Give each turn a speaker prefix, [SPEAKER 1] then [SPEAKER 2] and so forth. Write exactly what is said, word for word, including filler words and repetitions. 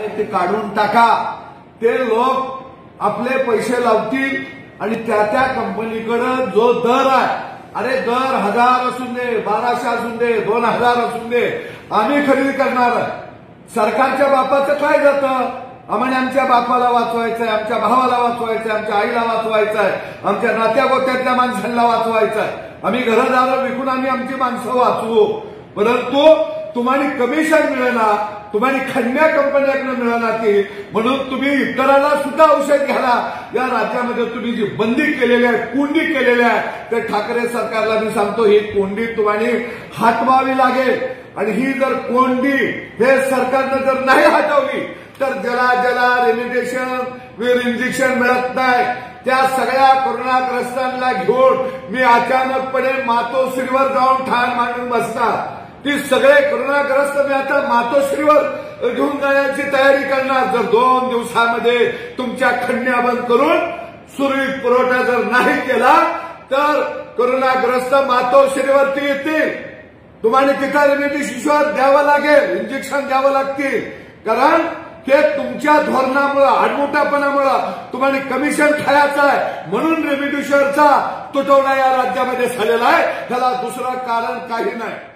[SPEAKER 1] आहे ते काढून टाका। ते लोक आपले पैसे लावतील आणि त्या त्या कंपनीकडे जो दर आहे, अरे दर हजार असून दे, बाराशे असून दे, दोन हजार असून दे, आम्ही खरेदी करणार आहे। सरकारच्या बापाचं काय जातं? आम्हाला आमच्या बापाला वाचवायचंय, आमच्या भावाला वाचवायचंय, आमच्या आईला वाचवायचंय, आमच्या नात्या गोत्यातल्या माणसांना वाचवायचंय। आम्ही घरदारं विकून आम्ही आमची माणसं वाचवू, परंतु तुम्हाला कमिशन मिळणार, तुम्हाला खंड्या कंपन्याकडून मिळणार ती, म्हणून तुम्ही इतरांना सुद्धा औषध घ्याला। या राज्यामध्ये तुम्ही जी बंदी केलेली आहे, कोंडी केलेली आहे, ते ठाकरे सरकारला मी सांगतो ही कोंडी तुम्हाला हटवावी लागेल। आणि ही जर कोंडी हे सरकारनं जर नाही हटवली तर ज्याला ज्याला रेमिडिएशन वीर इंजेक्शन मिळत नाही त्या सगळ्या कोरोनाग्रस्तांना घेऊन मी अचानकपणे मातोश्रीवर जाऊन ठाण मांडून बसणार। ती सगळे कोरोनाग्रस्त मी आता मातोश्रीवर घेऊन जाण्याची तयारी करणार। जर दोन दिवसामध्ये तुमच्या खंड्या बंद करून सुरळीत पुरवठा जर नाही केला तर कोरोनाग्रस्त मातोश्रीवरती येतील। तुम्हाला तिथं रेमिडिएशन द्यावं लागेल, इंजेक्शन द्यावं लागतील, कारण ते तुमच्या धोरणामुळे आडमुठापणामुळे तुम्हाला कमिशन खायचं आहे, म्हणून रेमिडिएशनचा तुटवडा या राज्यामध्ये झालेला आहे। त्याला दुसरं कारण काही नाही।